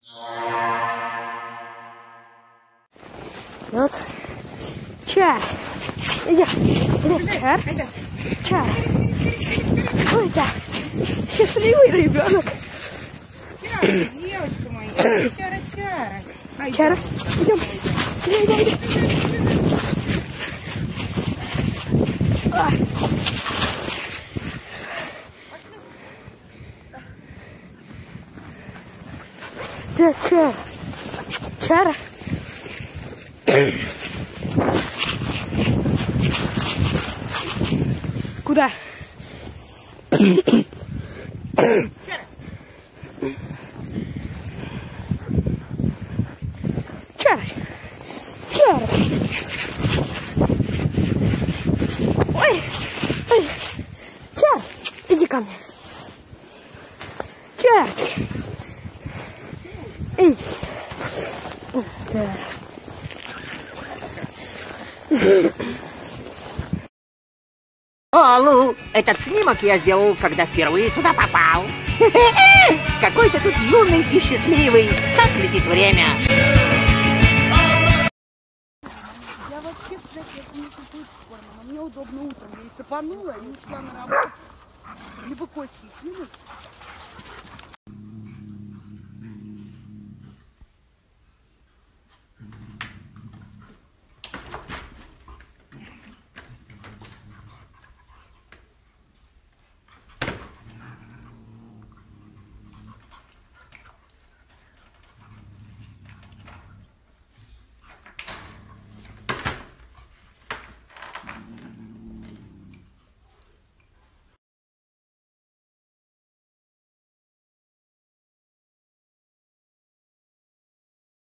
Вот. Чар. Иди. Чар. Чар. Ой, да. Счастливый ребенок. Чара, девочка моя. Чара, Чара. Чара. Идем. Иди. Да, Чара. Чара. Куда? Чара. Чара. Ой. Ой. Чара. Иди ко мне. Чара. Иди. Да. Аллу, этот снимок я сделал, когда впервые сюда попал. Какой ты тут юный и счастливый. Как летит время. Я вообще, знаете, я не купую форму, но мне удобно утром. Я и сапанула, и ушла на работу. Либо кости кинуть.